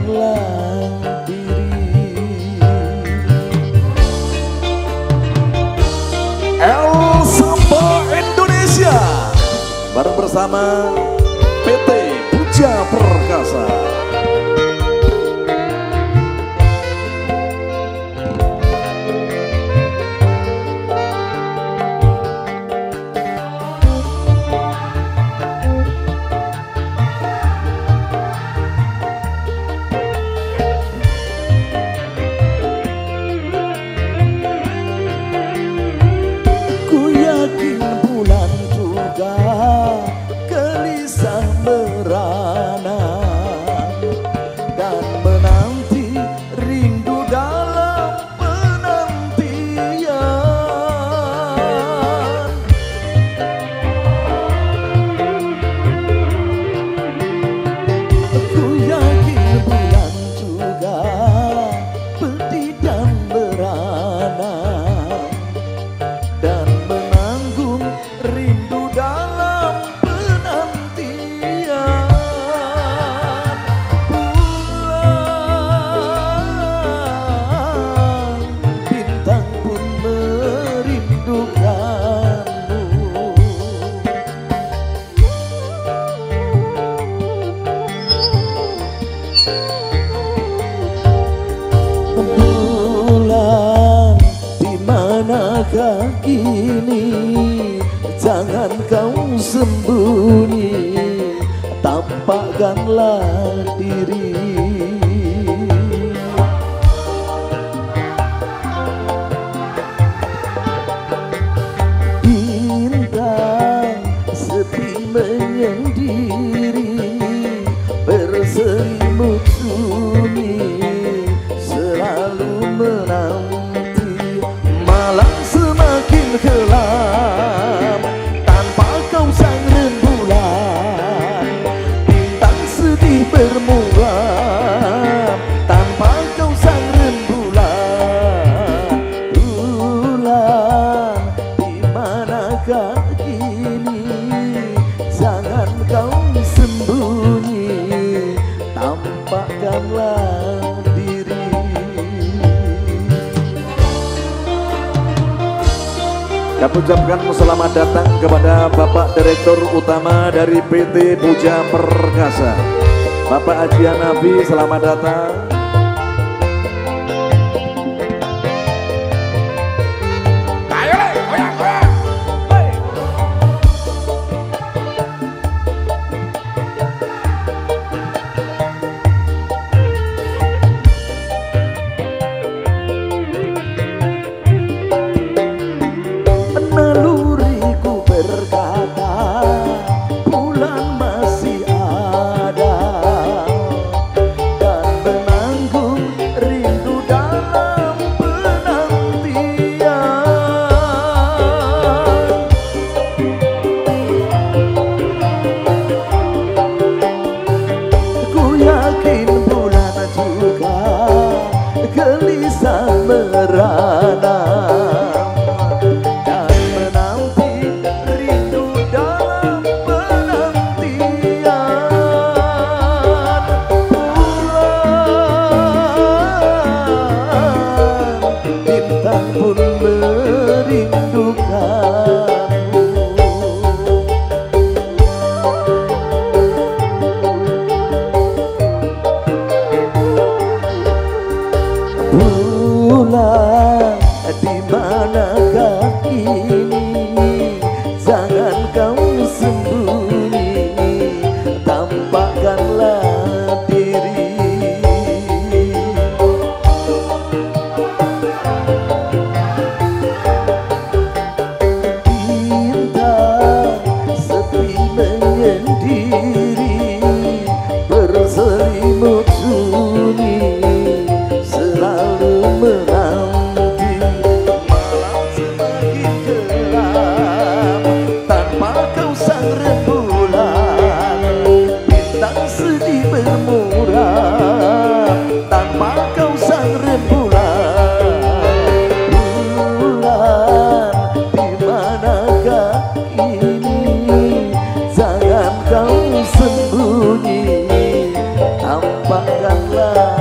tampakkanlah diri. El Samba Indonesia bareng bersama PT Puja Perkasa. Gelisah merana dan menanti rindu dalam penantian. Ku yakin bulan juga pedih dan merana dan menanggung rindu dalam kini, jangan kau sembunyi, tampakkanlah diri. Bintang sepi menyendiri, berselimut sunyi, selalu menanti. Malam semakin gelap tanpa kau sang rembulan, bintang sedih bermuram tanpa kau sang rembulan. Bulan di manakah kini, jangan kau sembunyi, tampakkanlah diri. Kami ucapkan selamat datang kepada Bapak Direktur Utama dari PT Puja Perkasa, Bapak Haji Hanafi, selamat datang. Naluriku berkata bulan masih ada dan benang maafkanlah